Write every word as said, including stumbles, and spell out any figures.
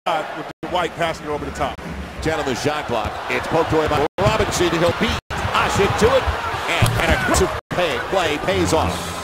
with the White passing it over the top. Gentleman shot clock. It's poked away by Robinson. He'll beat Asik to it. And an aggressive pay, play pays off.